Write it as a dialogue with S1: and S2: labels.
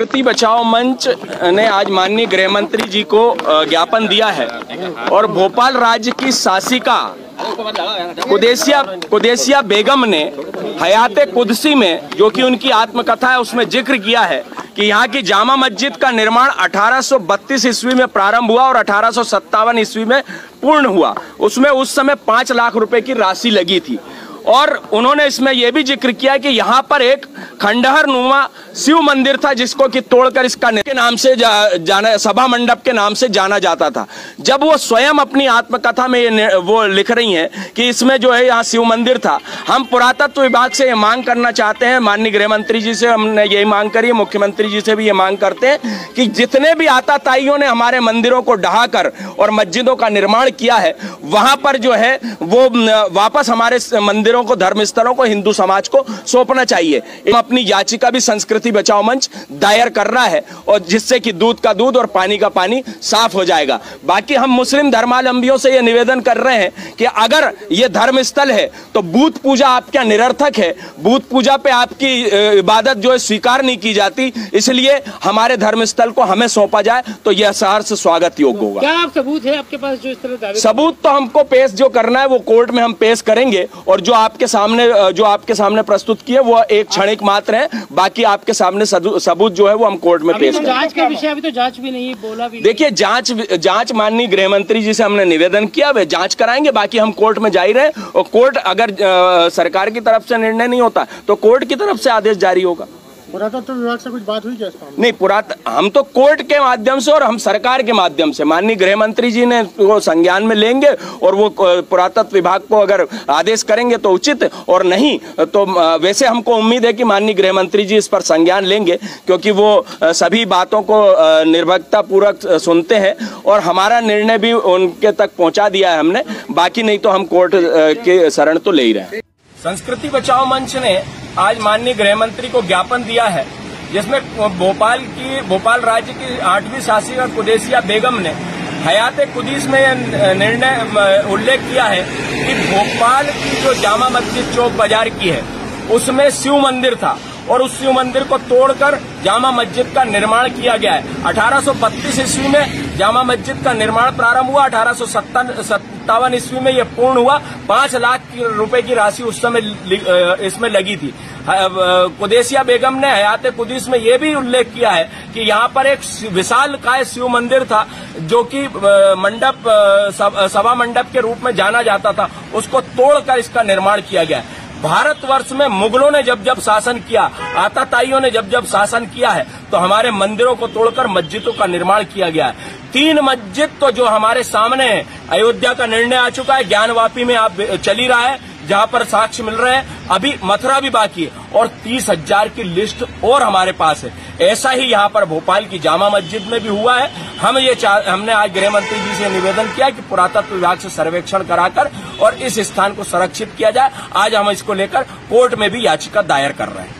S1: संस्कृति बचाओ मंच ने आज माननीय गृह मंत्री जी को ज्ञापन दिया है और भोपाल राज्य की शासिका कुदैसिया बेगम ने हयाते कुदसी में, जो कि उनकी आत्मकथा है, उसमें जिक्र किया है कि यहाँ की जामा मस्जिद का निर्माण 1832 ईस्वी में प्रारंभ हुआ और 1857 ईस्वी में पूर्ण हुआ। उसमें उस समय 5 लाख रुपए की राशि लगी थी और उन्होंने इसमें यह भी जिक्र किया कि यहाँ पर एक खंडहर नुमा शिव मंदिर था जिसको कि तोड़कर इसका के नाम से सभा मंडप के नाम से जाना जाता था। जब वो स्वयं अपनी आत्मकथा में वो लिख रही हैं कि इसमें जो है यहाँ शिव मंदिर था, हम पुरातत्व विभाग से ये मांग करना चाहते हैं, माननीय गृह मंत्री जी से हमने यही मांग करी है, मुख्यमंत्री जी से भी ये मांग करते हैं कि जितने भी आताताइयों ने हमारे मंदिरों को ढहाकर और मस्जिदों का निर्माण किया है, वहां पर जो है वो वापस हमारे मंदिरों को, धर्मस्थलों को हिंदू समाज को सौंपना चाहिए। अपनी याचिका भी संस्कृति बचाओ मंच दायर कर रहा है और जिससे कि दूध का दूध और पानी का पानी साफ हो जाएगा। बाकी हम मुस्लिम धर्मावलंबियों से यह निवेदन कर रहे हैं कि अगर यह धर्मस्थल है तो बूत पूजा आपका निरर्थक है, बूत पूजा पे आपकी इबादत जो है स्वीकार नहीं की जाती, इसलिए हमारे धर्मस्थल को हमें सौंपा जाए तो यह सहर्ष स्वागत योग्य होगा।
S2: क्या आप सबूत है आपके पास जो इस तरह?
S1: सबूत तो हमको पेश जो करना है वो कोर्ट में हम पेश करेंगे और जो आपके सामने प्रस्तुत किए वो एक क्षणिक मात्र है, बाकी आपके सामने सबूत जो है वो हम कोर्ट में पेश करेंगे।
S2: जांच का विषय अभी तो जांच भी नहीं बोला भी।
S1: देखिए जांच माननीय गृह मंत्री जी से हमने निवेदन किया, वे जांच कराएंगे, बाकी हम कोर्ट में जारी रहे और कोर्ट अगर सरकार की तरफ से निर्णय नहीं होता तो कोर्ट की तरफ से आदेश जारी होगा।
S3: पुरातत्व विभाग से कुछ बात हुई क्या?
S1: नहीं, हम तो कोर्ट के माध्यम से और हम सरकार के माध्यम से माननीय गृह मंत्री जी ने वो संज्ञान में लेंगे और वो पुरातत्व विभाग को अगर आदेश करेंगे तो उचित, और नहीं तो वैसे हमको उम्मीद है कि माननीय गृह मंत्री जी इस पर संज्ञान लेंगे, क्योंकि वो सभी बातों को निर्भरता पूर्वक सुनते हैं और हमारा निर्णय भी उनके तक पहुंचा दिया है हमने, बाकी नहीं तो हम कोर्ट के शरण तो ले ही रहे हैं। संस्कृति बचाओ मंच ने आज माननीय गृह मंत्री को ज्ञापन दिया है जिसमें भोपाल राज्य की 8वीं शासिका कुदैसिया बेगम ने हयाते कुदीस में उल्लेख किया है कि भोपाल की जो जामा मस्जिद चौक बाजार की है उसमें शिव मंदिर था और उस शिव मंदिर को तोड़कर जामा मस्जिद का निर्माण किया गया है। 1832 ईस्वी में जामा मस्जिद का निर्माण प्रारंभ हुआ, 1857 ईस्वी में यह पूर्ण हुआ। 5 लाख रुपए की राशि उस समय इसमें लगी थी। कुदैसिया बेगम ने हयाते कुदीस में यह भी उल्लेख किया है कि यहाँ पर एक विशालकाय शिव मंदिर था जो कि सभा मंडप के रूप में जाना जाता था, उसको तोड़कर इसका निर्माण किया गया है। भारतवर्ष में मुगलों ने जब जब शासन किया, आताताइयों ने जब जब शासन किया है तो हमारे मंदिरों को तोड़कर मस्जिदों का निर्माण किया गया है। 3 मस्जिद तो जो हमारे सामने है, अयोध्या का निर्णय आ चुका है, ज्ञानवापी में आप चली रहा है जहां पर साक्ष्य मिल रहे हैं, अभी मथुरा भी बाकी है और 30,000 की लिस्ट और हमारे पास है। ऐसा ही यहां पर भोपाल की जामा मस्जिद में भी हुआ है। हमने आज गृह मंत्री जी से निवेदन किया कि पुरातत्व विभाग से सर्वेक्षण कराकर और इस स्थान को संरक्षित किया जाए। आज हम इसको लेकर कोर्ट में भी याचिका दायर कर रहे हैं।